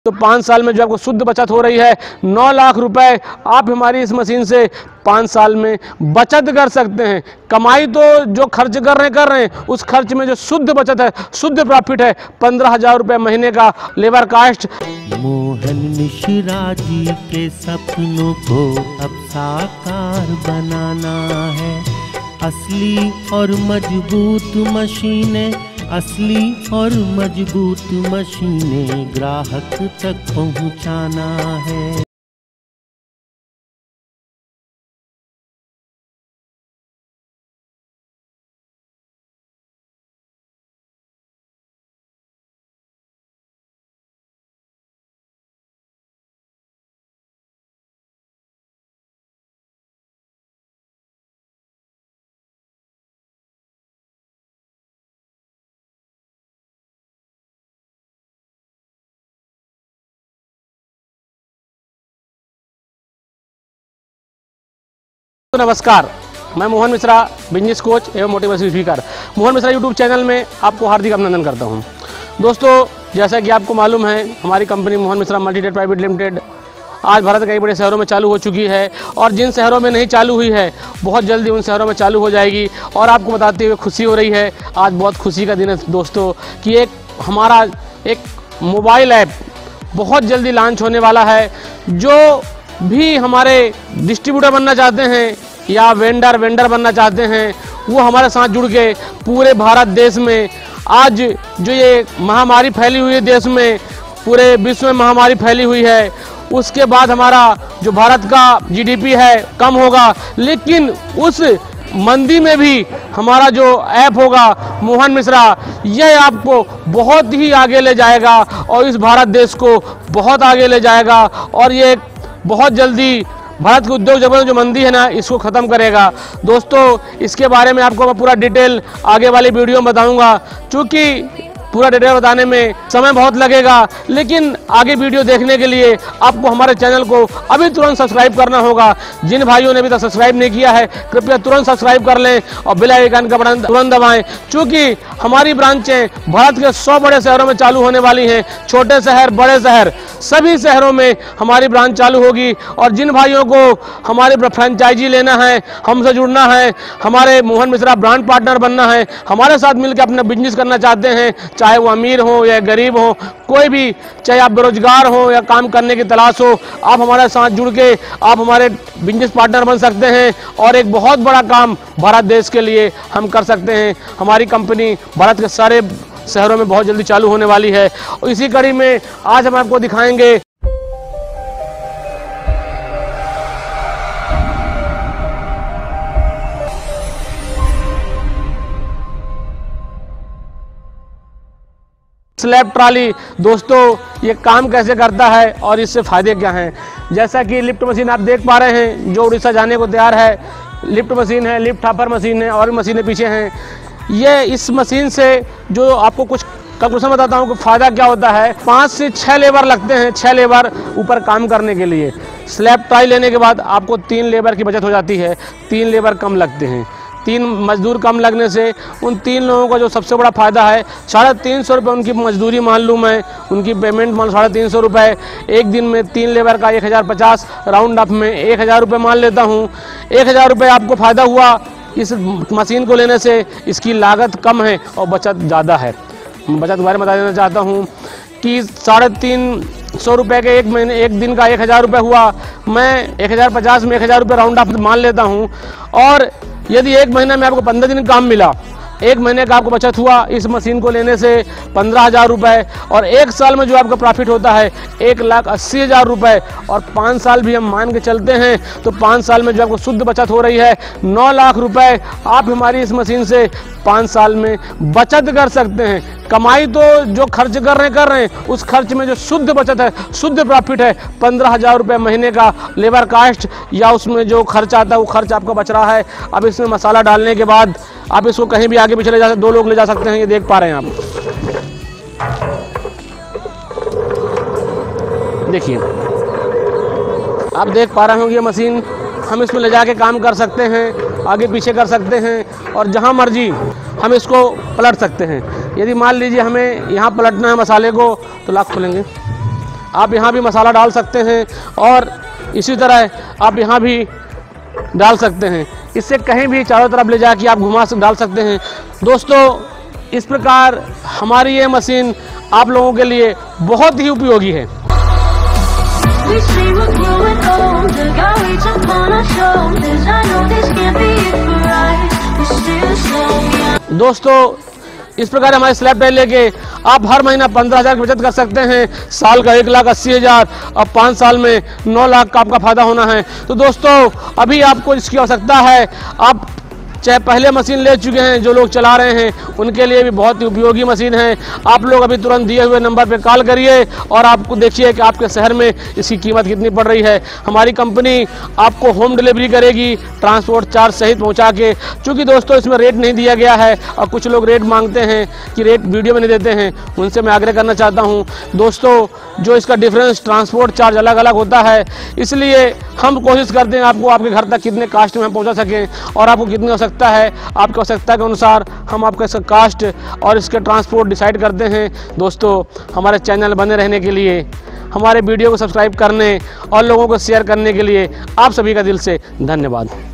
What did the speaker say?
तो 5 साल में जो आपको शुद्ध बचत हो रही है 9 लाख रुपए आप हमारी इस मशीन से 5 साल में बचत कर सकते हैं। कमाई तो जो खर्च कर रहे हैं उस खर्च में जो शुद्ध बचत है, शुद्ध प्रॉफिट है 15,000 रुपये महीने का लेबर कास्ट। मोहन मिश्रा जी के सपनों को अब साकार बनाना है। असली और मजबूत मशीनें, असली और मजबूत मशीनें ग्राहक तक पहुंचाना है। तो नमस्कार, मैं मोहन मिश्रा, बिजनेस कोच एवं motivation speaker. Mohan Mishra YouTube channel में आपको हार्दिक अभिनंदन करता हूं। दोस्तों, जैसा कि आपको मालूम है, हमारी कंपनी मोहन मिश्रा मल्टीट्रेड प्राइवेट लिमिटेड आज भारत के कई बड़े शहरों में चालू हो चुकी है और जिन शहरों में नहीं चालू हुई है बहुत जल्दी उन शहरों में चालू हो जाएगी। और आपको बताते हुए खुशी हो रही है, आज बहुत खुशी का दिन है दोस्तों कि हमारा एक मोबाइल ऐप बहुत जल्दी लॉन्च होने वाला है। जो भी हमारे डिस्ट्रीब्यूटर बनना चाहते हैं या वेंडर बनना चाहते हैं वो हमारे साथ जुड़ के पूरे भारत देश में आज जो ये महामारी फैली हुई है, देश में पूरे विश्व में महामारी फैली हुई है, उसके बाद हमारा जो भारत का जीडीपी है कम होगा, लेकिन उस मंदी में भी हमारा जो ऐप होगा मोहन मिश्रा, यह आपको बहुत ही आगे ले जाएगा और इस भारत देश को बहुत आगे ले जाएगा और ये बहुत जल्दी भारत के उद्योग जगत में जो मंदी है ना, इसको ख़त्म करेगा। दोस्तों, इसके बारे में आपको मैं पूरा डिटेल आगे वाली वीडियो में बताऊंगा। चूँकि पूरा डिटेल बताने में समय बहुत लगेगा, लेकिन आगे वीडियो देखने के लिए आपको हमारे चैनल को अभी तुरंत सब्सक्राइब करना होगा। जिन भाइयों ने अभी तक सब्सक्राइब नहीं किया है कृपया तुरंत सब्सक्राइब कर लें और बेल आइकन का बटन तुरंत दबाएं। चूँकि हमारी ब्रांचें भारत के 100 बड़े शहरों में चालू होने वाली हैं। छोटे शहर, बड़े शहर, सभी शहरों में हमारी ब्रांच चालू होगी। और जिन भाइयों को हमारे फ्रेंचाइजी लेना है, हमसे जुड़ना है, हमारे मोहन मिश्रा ब्रांड पार्टनर बनना है, हमारे साथ मिलकर अपना बिजनेस करना चाहते हैं, चाहे वो अमीर हो या गरीब हो, कोई भी, चाहे आप बेरोजगार हो या काम करने की तलाश हो, आप हमारे साथ जुड़ के आप हमारे बिजनेस पार्टनर बन सकते हैं और एक बहुत बड़ा काम भारत देश के लिए हम कर सकते हैं। हमारी कंपनी भारत के सारे शहरों में बहुत जल्दी चालू होने वाली है और इसी कड़ी में आज हम आपको दिखाएंगे स्लैब ट्रॉली। दोस्तों, ये काम कैसे करता है और इससे फ़ायदे क्या हैं। जैसा कि लिफ्ट मशीन आप देख पा रहे हैं जो उड़ीसा जाने को तैयार है, लिफ्ट मशीन है, लिफ्ट हापर मशीन है और मशीनें पीछे हैं। ये इस मशीन से जो आपको कुछ कंक्लूजन बताता हूँ कि फ़ायदा क्या होता है। 5 से 6 लेबर लगते हैं, 6 लेबर ऊपर काम करने के लिए। स्लैब ट्रॉली लेने के बाद आपको 3 लेबर की बचत हो जाती है, 3 लेबर कम लगते हैं। 3 मजदूर कम लगने से उन 3 लोगों का जो सबसे बड़ा फ़ायदा है, 350 रुपये उनकी मजदूरी मान लूँ मैं, उनकी पेमेंट मान 350 रुपये। एक दिन में 3 लेबर का 1050, राउंड अप में 1000 रुपये मान लेता हूँ। 1000 रुपये आपको फ़ायदा हुआ इस मशीन को लेने से। इसकी लागत कम है और बचत ज़्यादा है। बचत के बारे में बता देना चाहता हूँ कि 350 रुपये के एक दिन का 1000 रुपये हुआ। मैं 1050 में 1000 रुपये राउंड अप मान लेता हूँ। और यदि एक महीने में आपको 15 दिन काम मिला, एक महीने का आपको बचत हुआ इस मशीन को लेने से 15,000 रुपये। और एक साल में जो आपका प्रॉफिट होता है 1,80,000 रुपये। और 5 साल भी हम मान के चलते हैं तो 5 साल में जो आपको शुद्ध बचत हो रही है 9 लाख रुपये आप हमारी इस मशीन से 5 साल में बचत कर सकते हैं। कमाई तो जो खर्च कर रहे हैं उस खर्च में जो शुद्ध बचत है, शुद्ध प्रॉफिट है 15,000 रुपये महीने का लेबर कास्ट, या उसमें जो खर्च आता है वो खर्च आपका बच रहा है। अब इसमें मसाला डालने के बाद आप इसको कहीं भी आगे पीछे ले जा सकते, 2 लोग ले जा सकते हैं। ये देख पा रहे हैं आप, देखिए आप देख पा रहे होंगे ये मशीन हम इसमें ले जाके काम कर सकते हैं, आगे पीछे कर सकते हैं और जहां मर्जी हम इसको पलट सकते हैं। यदि मान लीजिए हमें यहाँ पलटना है मसाले को तो लॉक खोलेंगे, आप यहाँ भी मसाला डाल सकते हैं और इसी तरह आप यहाँ भी डाल सकते हैं। इससे कहीं भी चारों तरफ ले जाके आप घुमा डाल सकते हैं। दोस्तों, इस प्रकार हमारी ये मशीन आप लोगों के लिए बहुत ही उपयोगी है। दोस्तों, इस प्रकार हमारे स्लैब टाइल लेके आप हर महीना 15,000 की बचत कर सकते हैं। साल का 1,80,000, अब 5 साल में 9 लाख का आपका फायदा होना है। तो दोस्तों, अभी आपको इसकी आवश्यकता है। आप चाहे पहले मशीन ले चुके हैं, जो लोग चला रहे हैं उनके लिए भी बहुत ही उपयोगी मशीन है। आप लोग अभी तुरंत दिए हुए नंबर पर कॉल करिए और आपको देखिए कि आपके शहर में इसकी कीमत कितनी पड़ रही है। हमारी कंपनी आपको होम डिलीवरी करेगी, ट्रांसपोर्ट चार्ज सहित पहुंचा के। चूँकि दोस्तों इसमें रेट नहीं दिया गया है और कुछ लोग रेट मांगते हैं कि रेट वीडियो में नहीं देते हैं, उनसे मैं आग्रह करना चाहता हूँ दोस्तों, जो इसका डिफरेंस ट्रांसपोर्ट चार्ज अलग अलग होता है, इसलिए हम कोशिश करते हैं आपको आपके घर तक कितने कास्ट में पहुँचा सकें और आपको कितनी आवश्यकता है, आपकी आवश्यकता के अनुसार हम आपका इसका कास्ट और इसके ट्रांसपोर्ट डिसाइड करते हैं। दोस्तों, हमारे चैनल बने रहने के लिए, हमारे वीडियो को सब्सक्राइब करने और लोगों को शेयर करने के लिए आप सभी का दिल से धन्यवाद।